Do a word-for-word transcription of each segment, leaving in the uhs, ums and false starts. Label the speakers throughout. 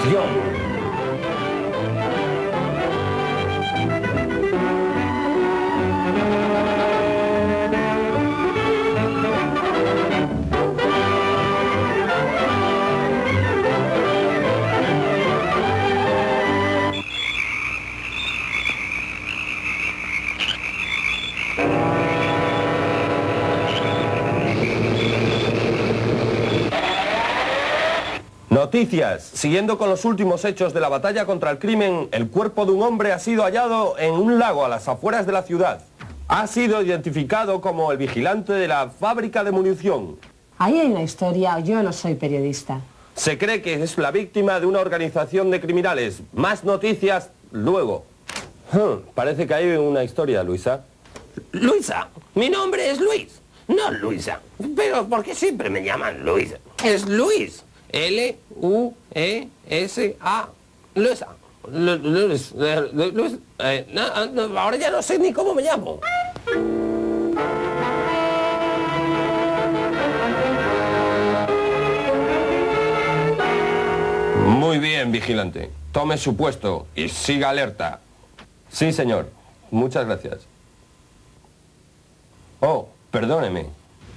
Speaker 1: ¡Acción! Noticias. Siguiendo con los últimos hechos de la batalla contra el crimen, el cuerpo de un hombre ha sido hallado en un lago a las afueras de la ciudad. Ha sido identificado como el vigilante de la fábrica de munición.
Speaker 2: Ahí en la historia, yo no soy periodista.
Speaker 1: Se cree que es la víctima de una organización de criminales. Más noticias luego. Hmm, parece que hay una historia, Luisa.
Speaker 3: Luisa, mi nombre es Luis, no Luisa. Pero ¿por qué siempre me llaman Luis? Es Luis. L U E S A. Luisa. Lu- Luis. eh, Lu- Luis. eh, no, no, ahora ya no sé ni cómo me llamo.
Speaker 1: Muy bien, vigilante. Tome su puesto y siga alerta. Sí, señor. Muchas gracias. Oh, perdóneme.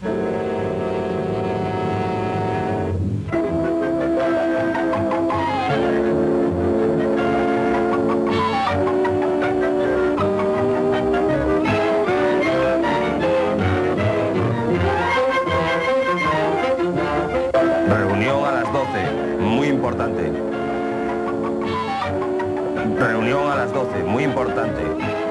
Speaker 1: Reunión a las doce. Muy importante. Reunión a las doce. Muy importante.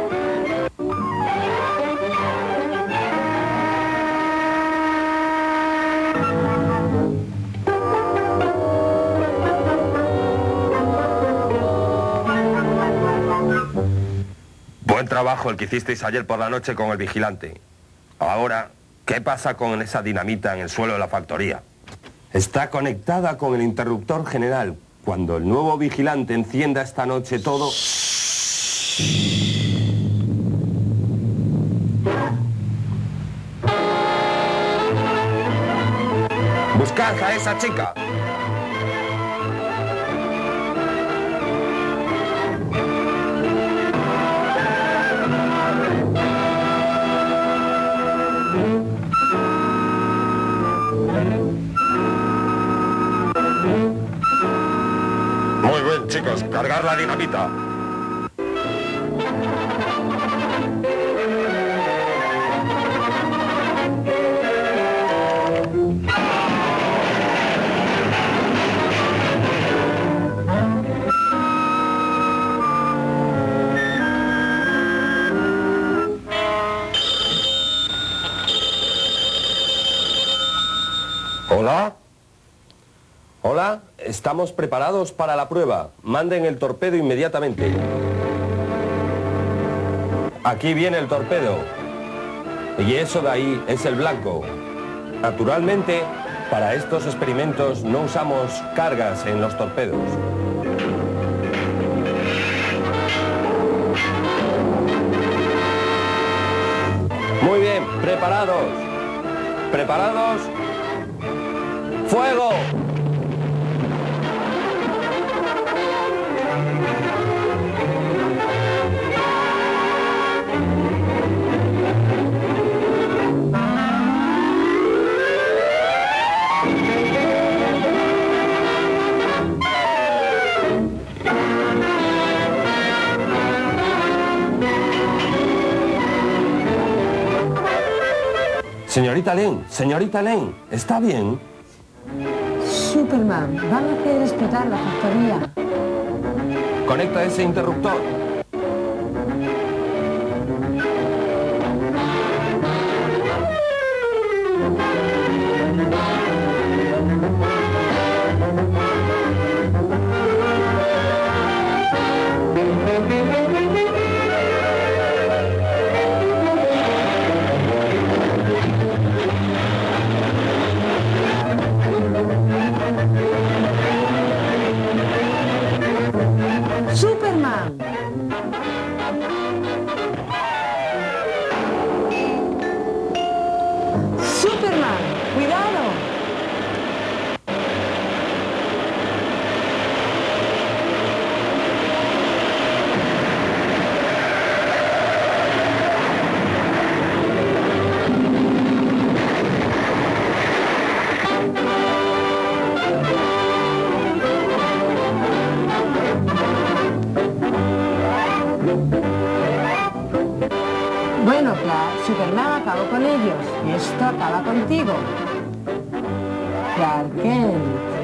Speaker 1: Buen trabajo el que hicisteis ayer por la noche con el vigilante. Ahora, ¿qué pasa con esa dinamita en el suelo de la factoría? Está conectada con el interruptor general. Cuando el nuevo vigilante encienda esta noche todo... ¡Buscad a esa chica! Muy bien, chicos, cargar la dinamita. ¿Hola? Hola, estamos preparados para la prueba. Manden el torpedo inmediatamente. Aquí viene el torpedo. Y eso de ahí es el blanco. Naturalmente, para estos experimentos no usamos cargas en los torpedos. Muy bien, preparados. ¿Preparados? ¡Fuego! Señorita Len, señorita Len, ¿está bien?
Speaker 2: Superman, van a hacer explotar la factoría.
Speaker 1: Conecta ese interruptor.
Speaker 2: Superman. Superman, cuidado. Esto acaba contigo. Clark Kent.